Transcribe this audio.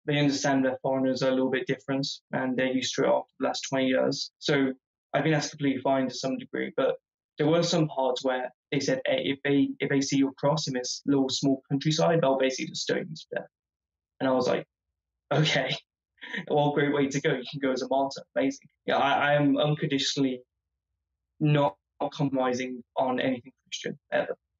they understand that foreigners are a little bit different and they're used to it after the last 20 years. So I think that's completely fine to some degree. But there were some parts where they said, hey, if they see your cross in this little small countryside, they'll basically just stone you to death. And I was like, okay, well, great way to go. You can go as a martyr. Amazing. Yeah, I am unconditionally not compromising on anything Christian ever.